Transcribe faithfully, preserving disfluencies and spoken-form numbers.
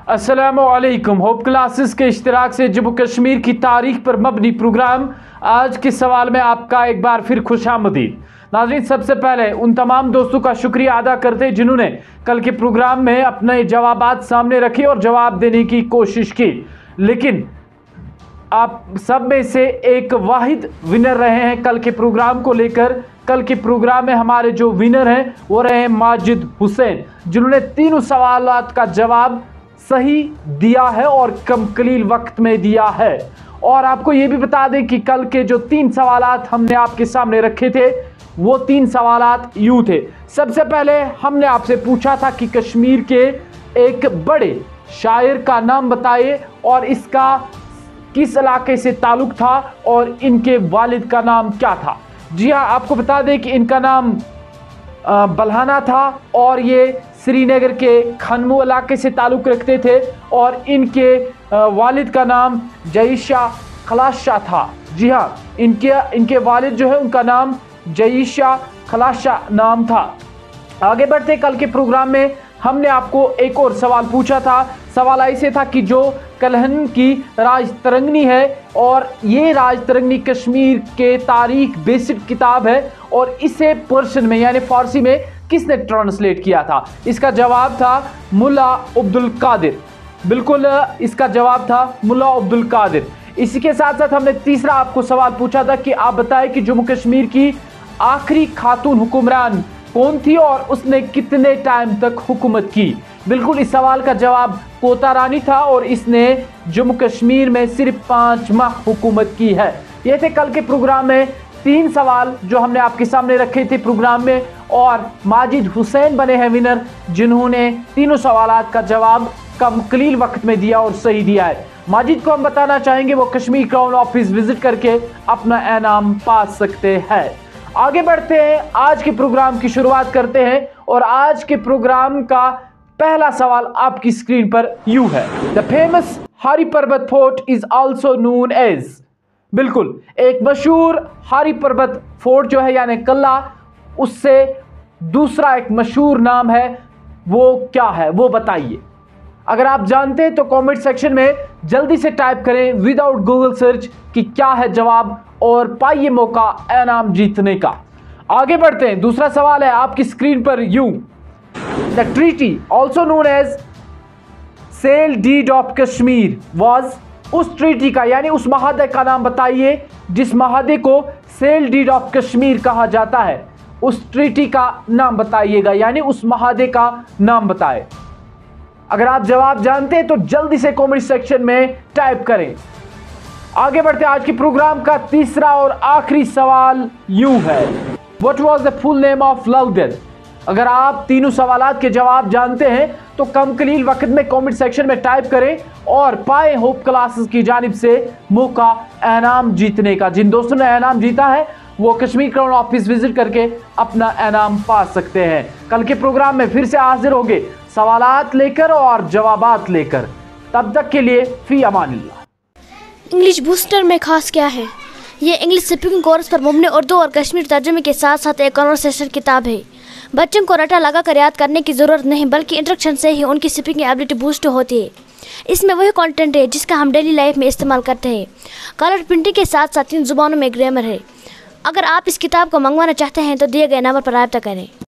अस्सलामुअलैकुम। Hope classes के इश्तिराक से जम्मू कश्मीर की तारीख पर मबनी प्रोग्राम आज के सवाल में आपका एक बार फिर खुशामदीद। नाज़रीन, सबसे पहले उन तमाम दोस्तों का शुक्रिया अदा करते हैं जिन्होंने कल के प्रोग्राम में अपने जवाबात सामने रखे और जवाब देने की कोशिश की, लेकिन आप सब में से एक वाहिद विनर रहे हैं कल के प्रोग्राम को लेकर। कल के प्रोग्राम में हमारे जो विनर हैं वो रहे माजिद हुसैन, जिन्होंने तीनों सवालात का जवाब सही दिया है और कम कलील वक्त में दिया है। और आपको ये भी बता दें कि कल के जो तीन सवालात हमने आपके सामने रखे थे वो तीन सवालात यूँ थे। सबसे पहले हमने आपसे पूछा था कि कश्मीर के एक बड़े शायर का नाम बताइए और इसका किस इलाके से ताल्लुक था और इनके वालिद का नाम क्या था। जी हाँ, आपको बता दें कि इनका नाम बल्हाना था और ये श्रीनगर के खनमू इलाके से ताल्लुक़ रखते थे और इनके वालिद का नाम जईशा खलाशा था। जी हाँ, इनके इनके वालिद जो है उनका नाम जईशा खलाशा नाम था। आगे बढ़ते कल के प्रोग्राम में हमने आपको एक और सवाल पूछा था। सवाल ऐसे था कि जो कलहन की राज तरंगनी है और ये राज तरंगनी कश्मीर के तारीख बेसिक किताब है और इसे पर्शियन में यानी फारसी में किसने ट्रांसलेट किया था। इसका जवाब था मुल्ला अब्दुल कादिर। बिल्कुल, इसका जवाब था मुल्ला अब्दुल कादिर। इसी के साथ साथ हमने तीसरा आपको सवाल पूछा था कि आप बताएं कि जम्मू कश्मीर की आखिरी खातून हुक्मरान कौन थी और उसने कितने टाइम तक हुकूमत की। बिल्कुल, इस सवाल का जवाब कोता रानी था और इसने जम्मू कश्मीर में सिर्फ पाँच माह हुकूमत की है। ये थे कल के प्रोग्राम में तीन सवाल जो हमने आपके सामने रखे थे प्रोग्राम में, और माजिद हुसैन बने हैं विनर जिन्होंने तीनों सवालात का जवाब कम कलील वक्त में दिया और सही दिया है। माजिद को हम बताना चाहेंगे वो कश्मीर क्राउन ऑफिस विजिट करके अपना इनाम पा सकते हैं। आगे बढ़ते हैं, आज के प्रोग्राम की शुरुआत करते हैं और आज के प्रोग्राम का पहला सवाल आपकी स्क्रीन पर यूं है। The famous Hari Parbat fort is also known as. बिल्कुल, एक मशहूर हारी पर्वत फोर्ट जो है यानी किला, उससे दूसरा एक मशहूर नाम है, वो क्या है वो बताइए। अगर आप जानते हैं तो कमेंट सेक्शन में जल्दी से टाइप करें विदाउट गूगल सर्च कि क्या है जवाब और पाइए मौका इनाम जीतने का। आगे बढ़ते हैं, दूसरा सवाल है आपकी स्क्रीन पर यूं। The treaty also known as sale deed of Kashmir was. उस ट्रीटी का यानी उस महादे का नाम बताइए जिस महादे को सेल डीड ऑफ कश्मीर कहा जाता है। उस ट्रीटी का नाम बताइएगा यानी उस महादे का नाम बताए। अगर आप जवाब जानते हैं तो जल्दी से कमेंट सेक्शन में टाइप करें। आगे बढ़ते आज के प्रोग्राम का तीसरा और आखिरी सवाल यूं है। What was the full name of Loudon. अगर आप तीनों सवालात के जवाब जानते हैं तो कम कलील वक्त में कमेंट सेक्शन में टाइप करें और पाए होप क्लासेस की जानिब से मौका इनाम जीतने का। जिन दोस्तों ने इनाम जीता है वो कश्मीर क्राउन ऑफिस विजिट करके अपना इनाम पा सकते हैं। कल के प्रोग्राम में फिर से हाजिर होंगे सवालात लेकर और जवाबात लेकर। तब तक के लिए फी अमानिल्लाह। इंग्लिश बूस्टर में खास क्या है? ये इंग्लिश स्पीकिंग कोर्स पर मुबनी उर्दू और कश्मीर तर्जुमे के साथ साथ एक कन्वर्सेशन किताब है। बच्चों को रटा लगा कर याद करने की ज़रूरत नहीं बल्कि इंस्ट्रक्शन से ही उनकी स्पीकिंग एबिलिटी बूस्ट होती है। इसमें वही कंटेंट है जिसका हम डेली लाइफ में इस्तेमाल करते हैं। कलर प्रिंटिंग के साथ साथ तीन जुबानों में ग्रामर है। अगर आप इस किताब को मंगवाना चाहते हैं तो दिए गए नंबर पर राब्ता करें।